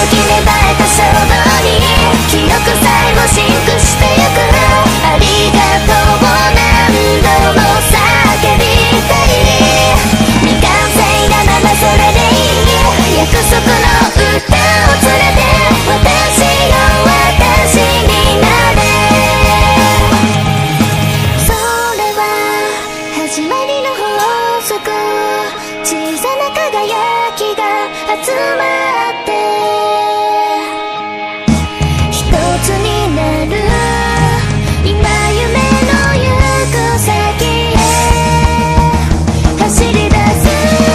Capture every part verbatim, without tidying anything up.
き芽生えた衝動に記憶さえもシンクしてゆく。ありがとうを何度も叫びたい。未完成なままそれでいい。約束の歌を連れて私よ私になれ。それは始まりの法則。小さな輝きが集まって一つになる。今夢の行く先へ走り出す。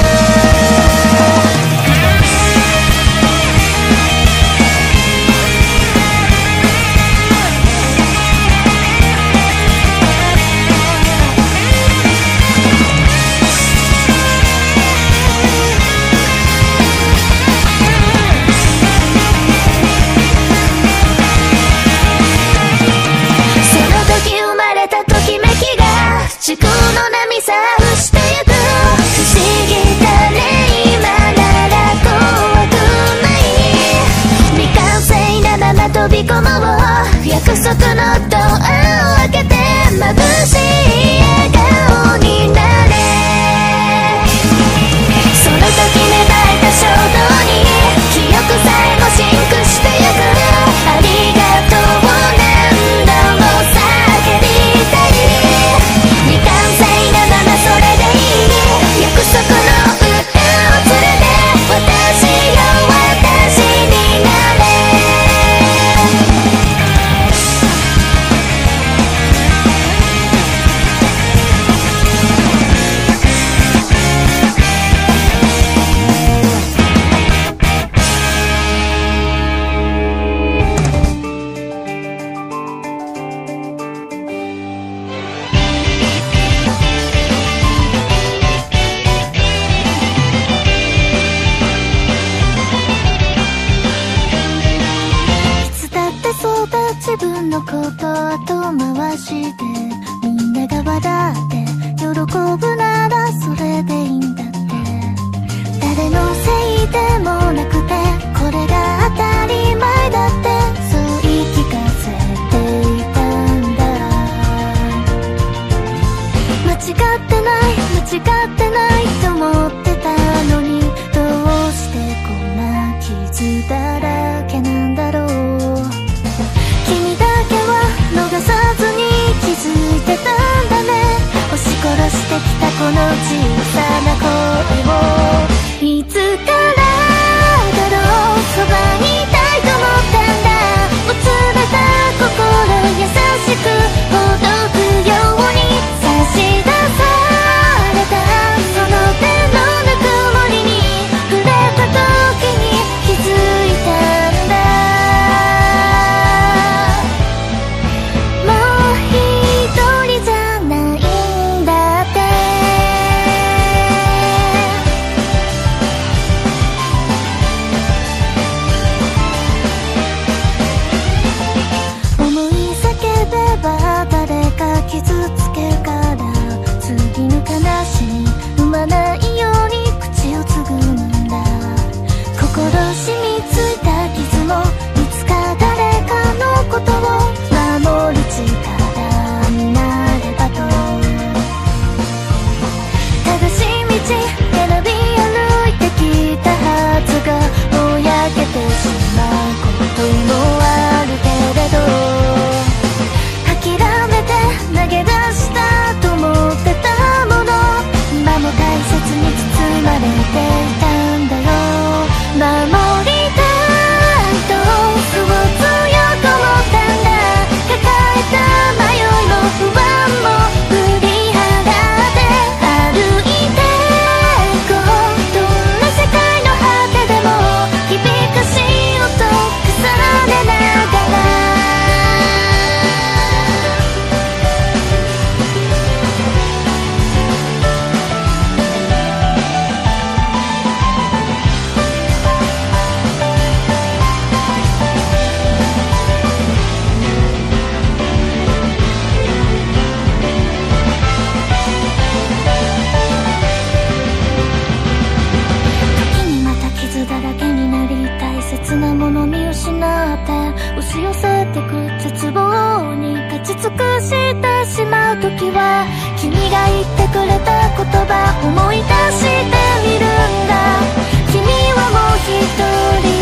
時空の波さえしてゆく。不思議だね今なら怖くない。未完成なまま飛び込もう。約束のドアを開けて眩しい笑顔になれ。その時芽生えた衝動に記憶さえもシンクしてゆく。ありがとうを何度も叫びたい。未完成なままそれでいい。約束の歌を連れて私よ私になれ。自分のこと後回しでみんなが笑って喜ぶならそれでいいんだって。誰のせいでもなくてこれが当たり前だってそう言い聞かせていたんだ。間違ってない間違ってないと思ってたのにどうしてこんな傷だらけなんだろう。君だけは逃さずに気づいてたんだね。押し殺してきたこの小さな声をいつからだろうそばにいたいと思ったんだ。もつれた心優しくほどくように差し出されたその手のぬくもりに触れた時に気づいたんだ。 の見失って押し寄せてく絶望に立ち尽くしてしまう時は、君が言ってくれた言葉思い出してみるんだ。君はもう一人